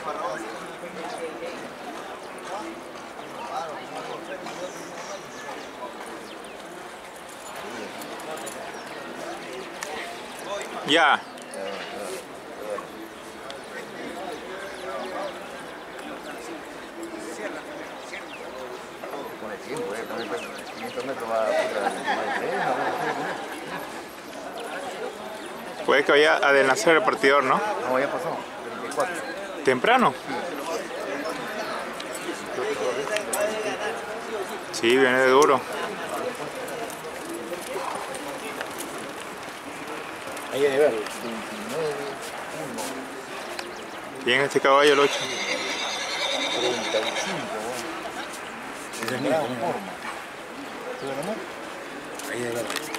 Ya. Con el tiempo, con el 500 metros va a 23, Puede que vaya a adelantar el partidor, ¿no? no, ya pasó, 34. ¿Temprano? Sí, viene de duro. Ahí debe ver, 29, 1. Bien este caballo el 8. 35, ese es mi forma. ¿Sí, amor? Ahí debe ver.